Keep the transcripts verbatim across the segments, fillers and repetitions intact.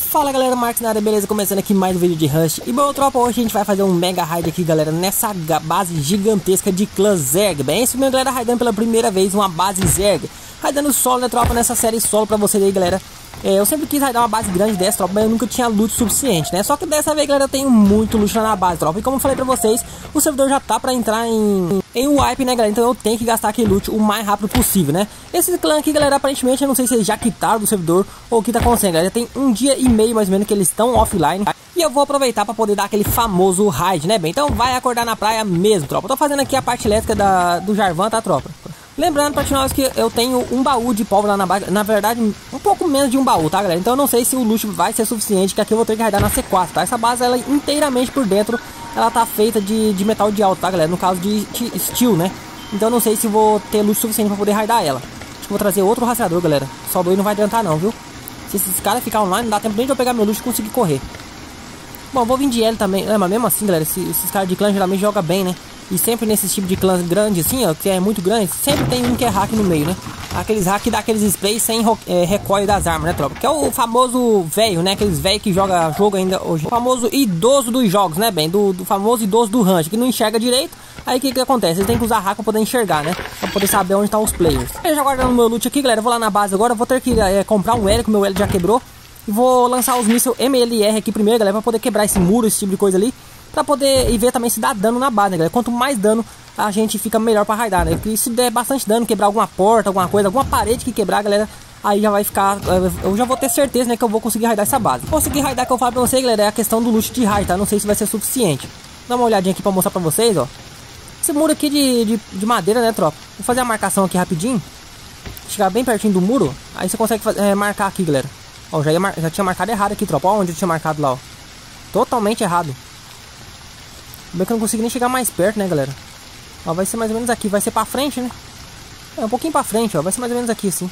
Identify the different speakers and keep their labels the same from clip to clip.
Speaker 1: Fala galera, Marcos na área, beleza? Começando aqui mais um vídeo de Rush. E bom, tropa, hoje a gente vai fazer um mega raid aqui, galera, nessa base gigantesca de clã Zerg. Bem, isso mesmo, galera, raidando pela primeira vez uma base Zerg. Raidando solo, né, tropa, nessa série solo pra vocês aí, galera. É, eu sempre quis raidar uma base grande dessa, tropa, mas eu nunca tinha loot suficiente, né? Só que dessa vez, galera, eu tenho muito loot na base, tropa. E como eu falei pra vocês, o servidor já tá pra entrar em, em wipe, né, galera? Então eu tenho que gastar aquele loot o mais rápido possível, né? Esse clã aqui, galera, aparentemente, eu não sei se eles já quitaram do servidor ou o que tá acontecendo, galera. Já tem um dia e meio, mais ou menos, que eles estão offline. E eu vou aproveitar pra poder dar aquele famoso raid, né, bem? Então vai acordar na praia mesmo, tropa. Eu tô fazendo aqui a parte elétrica da, do Jarvan, tá, tropa? Lembrando pra nós que eu tenho um baú de pólvora lá na base, na verdade um pouco menos de um baú, tá, galera? Então eu não sei se o loot vai ser suficiente, que aqui eu vou ter que raidar na C quatro, tá? Essa base, ela inteiramente por dentro, ela tá feita de, de metal de alto, tá, galera? No caso de, de steel, né? Então eu não sei se vou ter loot suficiente pra poder raidar ela. Acho que vou trazer outro rastreador, galera. Só dois não vai adiantar não, viu? Se esses caras ficarem online, não dá tempo nem de eu pegar meu loot e conseguir correr. Bom, vou vir de L também, é, mas mesmo assim, galera, esses, esses caras de clã geralmente jogam bem, né? E sempre nesse tipo de clã grande assim, ó, que é muito grande, sempre tem um que é hack no meio, né? Aqueles hack que dá aqueles sprays sem é, recoil das armas, né, tropa? Que é o famoso velho, né? Aqueles velho que joga jogo ainda hoje. O famoso idoso dos jogos, né, bem? Do, do famoso idoso do ranch, que não enxerga direito. Aí o que que acontece? Eles têm que usar hack pra poder enxergar, né? Pra poder saber onde estão os players. Eu já guardando meu loot aqui, galera. Eu vou lá na base agora. Eu vou ter que é, comprar um L, que o meu L já quebrou. E vou lançar os mísseis M L R aqui primeiro, galera, pra poder quebrar esse muro, esse tipo de coisa ali. Pra poder e ver também se dá dano na base, né, galera? Quanto mais dano a gente fica melhor pra raidar, né? Porque se der bastante dano, quebrar alguma porta, alguma coisa, alguma parede que quebrar, galera, aí já vai ficar... Eu já vou ter certeza, né, que eu vou conseguir raidar essa base. Conseguir raidar, que eu falo pra vocês, galera, é a questão do loot de raid, tá? Não sei se vai ser suficiente. Dá uma olhadinha aqui pra mostrar pra vocês, ó. Esse muro aqui de, de, de madeira, né, tropa? Vou fazer a marcação aqui rapidinho. Chegar bem pertinho do muro, aí você consegue fazer, é, marcar aqui, galera. Ó, já, ia mar... já tinha marcado errado aqui, tropa. Ó, onde eu tinha marcado lá, ó. Totalmente errado. Bem que eu não consegui nem chegar mais perto, né, galera? Ó, vai ser mais ou menos aqui. Vai ser pra frente, né? É, um pouquinho pra frente, ó. Vai ser mais ou menos aqui, assim.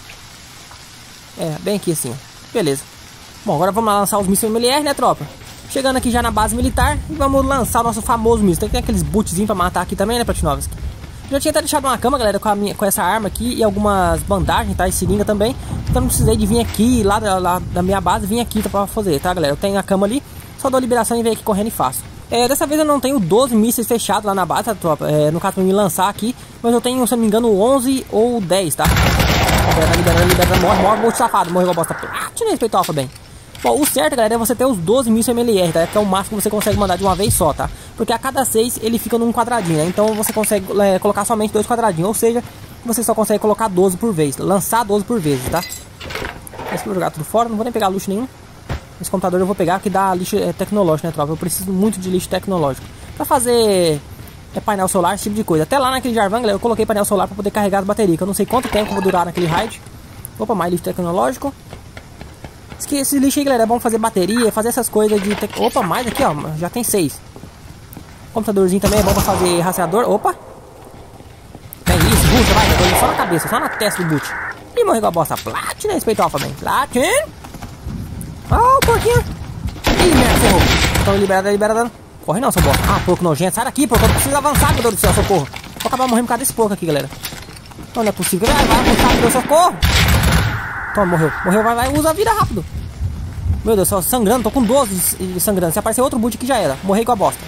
Speaker 1: É, bem aqui, assim, ó. Beleza. Bom, agora vamos lá lançar os mísseis M L R, né, tropa? Chegando aqui já na base militar. E vamos lançar o nosso famoso míssil. Tem aqueles bootzinhos pra matar aqui também, né, Platinovski? Já tinha até deixado uma cama, galera, com, a minha, com essa arma aqui. E algumas bandagens, tá? E seringa também. Então não precisei de vir aqui, lá da, lá da minha base, vir aqui tá, pra fazer, tá, galera? Eu tenho a cama ali. Só dou liberação e venho aqui correndo e faço. É, dessa vez eu não tenho doze mísseis fechados lá na base, tá, tropa? É, no caso pra me lançar aqui. Mas eu tenho, se não me engano, onze ou dez, tá? Liberando, liberando, liberando. Morre, morre, morre, safado. Morre igual bosta. Ah, tira respeito, alfa, bem. Bom, o certo, galera, é você ter os doze mísseis M L R, tá? Que é o máximo que você consegue mandar de uma vez só, tá? Porque a cada seis ele fica num quadradinho, né? Então você consegue é, colocar somente dois quadradinhos. Ou seja, você só consegue colocar doze por vez. Lançar doze por vez, tá? Esse vou jogar tudo fora, não vou nem pegar luxo nenhum. Esse computador eu vou pegar que dá lixo é, tecnológico, né, tropa? Eu preciso muito de lixo tecnológico pra fazer é, painel solar, esse tipo de coisa. Até lá naquele Jarvan, galera, eu coloquei painel solar pra poder carregar as baterias, que eu não sei quanto tempo eu vou durar naquele raid. Opa, mais lixo tecnológico. Esse, esse lixo aí, galera, é bom fazer bateria, fazer essas coisas de... Tec... Opa, mais aqui, ó, já tem seis. Computadorzinho também é bom pra fazer rastreador. Opa. É isso, boot, vai, só na cabeça, só na testa do boot. Ih, morreu com a bosta. Platina, respeito alfa, bem. Platina. Ah, oh, o porquinho. Ih, merda, ferrou. Estão liberados, liberados. Corre não, seu bosta. Ah, porco nojento. Sai daqui, porco. Eu preciso avançar, meu Deus do céu, socorro. Vou acabar morrendo por causa desse porco aqui, galera. Não, não é possível. Vai, vai, avançar, meu Deus, socorro. Toma, morreu. Morreu, vai, vai. Usa a vida rápido. Meu Deus do céu, sangrando. Tô com doze sangrando. Se aparecer outro boot aqui, já era. Morrei com a bosta.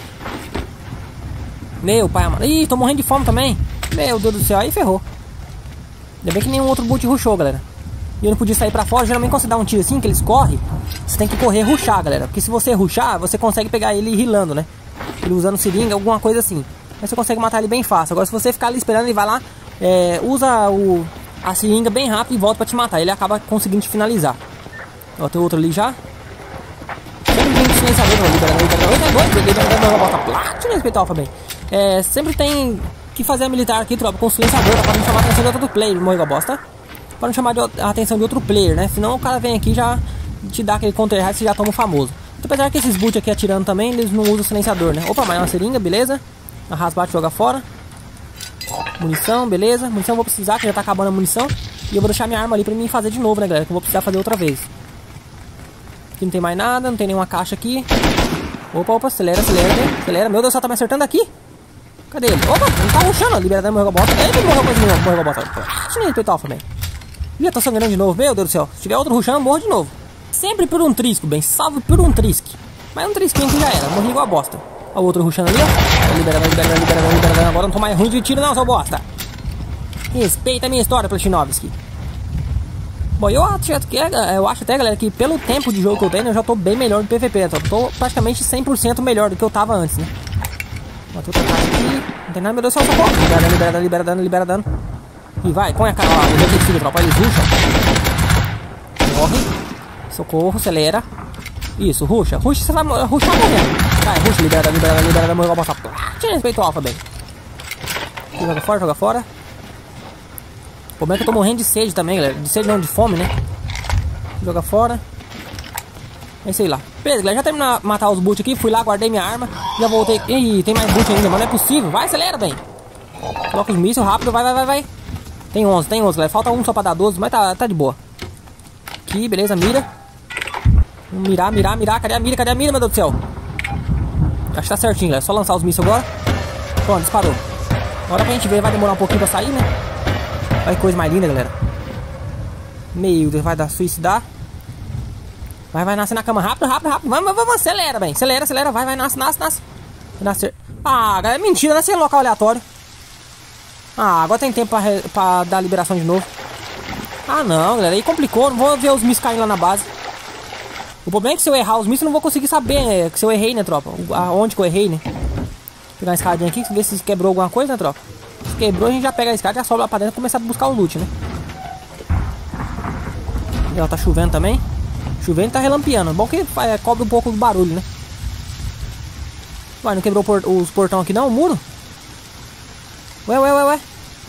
Speaker 1: Meu pai amado. Ih, tô morrendo de fome também. Meu Deus do céu, aí ferrou. Ainda bem que nenhum outro boot rushou, galera. E eu não podia sair pra fora. Geralmente quando você dá um tiro assim, que eles correm, você tem que correr rushar, galera. Porque se você rushar, você consegue pegar ele rilando, né? Ele usando seringa, alguma coisa assim. Aí você consegue matar ele bem fácil. Agora se você ficar ali esperando, ele vai lá, é, usa o, a seringa bem rápido e volta pra te matar. Ele acaba conseguindo te finalizar. Ó, tem outro ali já. Sempre tem silenciador, liberando, liberando, liberando, liberando, bem. É, sempre tem que fazer a militar aqui, tropa, com silenciador, pra não chamar a atenção de outro player. Morreu a bosta. Para não chamar de a atenção de outro player, né? Senão o cara vem aqui e já te dá aquele counter high, você já toma o famoso. Então, apesar que esses boot aqui atirando também, eles não usam silenciador, né? Opa, mais uma seringa, beleza. Arrasa, bate, joga fora. Munição, beleza. Munição eu vou precisar, que já tá acabando a munição. E eu vou deixar minha arma ali pra mim fazer de novo, né, galera? Que eu vou precisar fazer outra vez. Aqui não tem mais nada, não tem nenhuma caixa aqui. Opa, opa, acelera, acelera, hein? Acelera. Meu Deus, só tá me acertando aqui. Cadê ele? Opa, ele tá rushando, liberando, morreu com a bota. Ele morreu com a morreu com a bota. Deixa eu respeitar o também. Ih, tô sangrando de novo, meu Deus do céu. Se tiver outro rushando, morro de novo. Sempre por um trisco, bem. Salve por um trisque. Mas um trisquinho que já era. Morri igual a bosta. Olha o outro rushando ali, ó. Liberando, liberando, liberando, liberando. Agora não tô mais ruim de tiro não, seu bosta. Respeita a minha história, Platinovski. Bom, eu acho, eu acho até, galera, que pelo tempo de jogo que eu tenho, eu já tô bem melhor do P V P. Eu tô praticamente cem por cento melhor do que eu tava antes, né? Matou o aqui. Não tem nada, meu Deus do céu, socorro. Libera dano, libera dano, libera dano, libera dano. E vai, põe a cara lá. Eu já tenho tropa, eles rusham. Corre. Socorro, acelera. Isso, ruxa. Ruxa, você vai ruxar morrendo. Vai, ruxa, libera dano, libera dano, libera dano. Eu vou botar. Tinha respeito ao alfa, bem. Joga fora, joga fora. O problema é que eu tô morrendo de sede também, galera. De sede não, de fome, né? Joga fora. É isso aí lá. Beleza, galera. Já terminei de matar os boot aqui. Fui lá, guardei minha arma. Já voltei. Ih, tem mais boot ainda, mas não é possível. Vai, acelera, bem. Coloca os mísseis rápido. Vai, vai, vai, vai. Tem onze, tem onze, galera. Falta um só pra dar doze, mas tá, tá de boa. Aqui, beleza, mira. Vamos mirar, mirar, mirar. Cadê a mira? Cadê a mira, meu Deus do céu? Acho que tá certinho, galera. Só lançar os mísseis agora. Pronto, disparou. Agora pra gente ver, vai demorar um pouquinho pra sair, né? Olha que coisa mais linda, galera. Meu Deus, vai dar suicidar. Vai, vai, nascer na cama. Rápido, rápido, rápido. Vamos, vamos, vamos. Acelera, bem. Acelera, acelera. Vai, vai, nasce, nasce, nasce. Nascer. Ah, galera, mentira. Nasce em local aleatório. Ah, agora tem tempo pra, pra dar liberação de novo. Ah, não, galera. Aí complicou. Não vou ver os mísseis caindo lá na base. O problema é que se eu errar os mísseis, eu não vou conseguir saber, né, que se eu errei, né, tropa? Aonde que eu errei, né? Vou pegar uma escadinha aqui, ver se quebrou alguma coisa, né, tropa? Se quebrou, a gente já pega a escada, já sobe lá pra dentro e começa a buscar o loot, né? E ó, tá chovendo também. Chovendo e tá relampeando. Bom que é, cobre um pouco do barulho, né? Vai, não quebrou por, os portão aqui não, o muro? Ué, ué, ué, ué.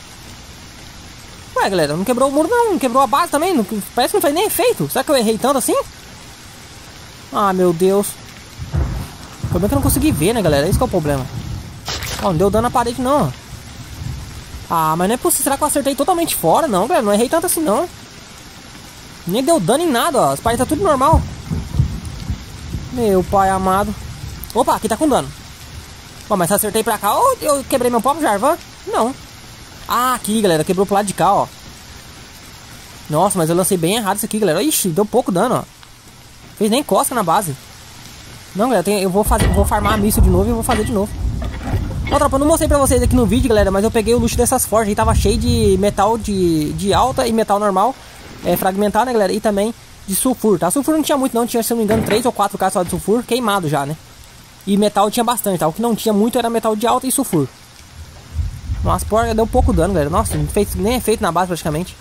Speaker 1: Ué, galera, não quebrou o muro não, não quebrou a base também. Não, parece que não fez nem efeito. Será que eu errei tanto assim? Ah, meu Deus. O problema é que eu não consegui ver, né, galera? Esse que é o problema. Ó, não deu dano na parede não. Ah, mas não é possível. Será que eu acertei totalmente fora? Não, galera, não errei tanto assim não. Nem deu dano em nada, ó. As paredes tá tudo normal. Meu pai amado. Opa, aqui tá com dano. Ó, mas se eu acertei pra cá, ou eu quebrei meu próprio Jarvan? Não. Ah, aqui, galera, quebrou pro lado de cá, ó. Nossa, mas eu lancei bem errado isso aqui, galera. Ixi, deu pouco dano, ó. Fez nem cosca na base. Não, galera, tem, eu vou fazer, vou farmar a missile de novo e vou fazer de novo. Ó, tropa, eu não mostrei pra vocês aqui no vídeo, galera, mas eu peguei o luxo dessas forjas aí. Tava cheio de metal de, de alta e metal normal. É, fragmentar, né, galera? E também de sulfur, tá? Sulfur não tinha muito não, tinha, se não me engano, três ou quatro caixas só de sulfur, queimado já, né? E metal tinha bastante, tá? O que não tinha muito era metal de alta e sulfur. Nossa, porra, deu pouco dano, galera. Nossa, não fez nem efeito na base praticamente.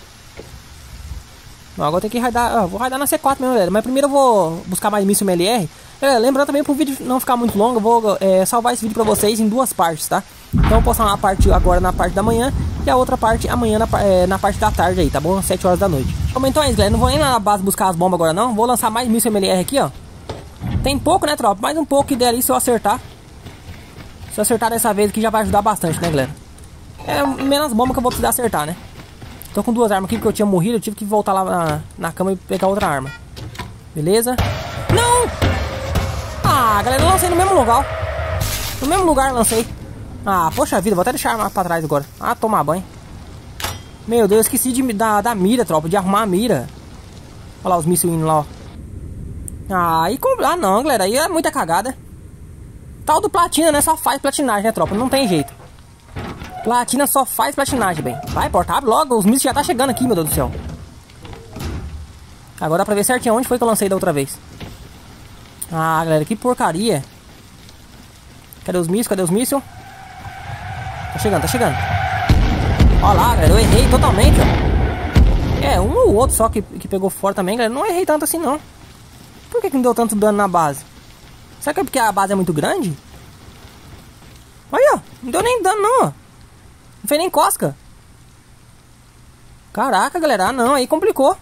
Speaker 1: Não, agora tem que raidar. Ah, vou raidar na C quatro mesmo, galera. Mas primeiro eu vou buscar mais míssil M L R. É, lembrando também pro vídeo não ficar muito longo, eu vou é, salvar esse vídeo pra vocês em duas partes, tá? Então eu vou postar uma parte agora na parte da manhã e a outra parte amanhã na, é, na parte da tarde aí, tá bom? Às sete horas da noite. Bom, então é isso, galera. Não vou nem lá na base buscar as bombas agora não. Vou lançar mais míssil M L R aqui, ó. Tem pouco, né, tropa? Mais um pouco que der ali se eu acertar. Se eu acertar dessa vez aqui já vai ajudar bastante, né, galera? É menos bombas que eu vou precisar acertar, né? Tô com duas armas aqui porque eu tinha morrido. Eu tive que voltar lá na, na cama e pegar outra arma. Beleza? Não! Ah, galera, eu lancei no mesmo lugar. No mesmo lugar eu lancei. Ah, poxa vida, vou até deixar a arma pra trás agora. Ah, tomar banho. Meu Deus, esqueci de, da, da mira, tropa, de arrumar a mira. Olha lá os mísseis indo lá, ó. Ah, e com... ah não, galera, aí é muita cagada. Tal do platina, né, só faz platinagem, né, tropa, não tem jeito. Platina só faz platinagem, bem. Vai, porta, abre logo, os mísseis já tá chegando aqui, meu Deus do céu. Agora dá pra ver certinho onde foi que eu lancei da outra vez. Ah, galera, que porcaria. Cadê os mísseis? Cadê os mísseis? Tá chegando, tá chegando. Olha lá, galera, eu errei totalmente, ó. É, um ou outro só que, que pegou fora também, galera. Não errei tanto assim, não. Por que que não deu tanto dano na base? Será que é porque a base é muito grande? Olha, ó, não deu nem dano, não, ó. Não fez nem cosca. Caraca, galera, ah, não, aí complicou.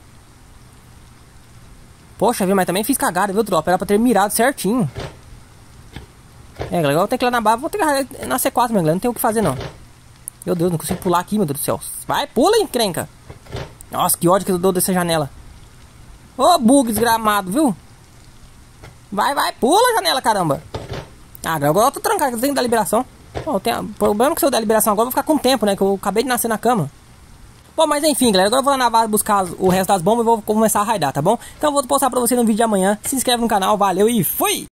Speaker 1: Poxa, viu, mas também fiz cagada, viu, tropa? Era pra ter mirado certinho. É, galera, agora eu tenho que ir lá na base. Vou ter que ir na C quatro, meu galera. Não tem o que fazer, não. Meu Deus, não consigo pular aqui, meu Deus do céu. Vai, pula, encrenca. Nossa, que ódio que eu dou dessa janela. Ô, oh, bug desgramado, viu? Vai, vai, pula a janela, caramba. Ah, agora eu tô trancado, eu tenho que dar liberação. Oh, tenho... O problema é que se eu der liberação agora, eu vou ficar com tempo, né? Que eu acabei de nascer na cama. Bom, mas enfim, galera, agora eu vou lá na base buscar o resto das bombas e vou começar a raidar, tá bom? Então eu vou postar pra você no vídeo de amanhã. Se inscreve no canal, valeu e fui!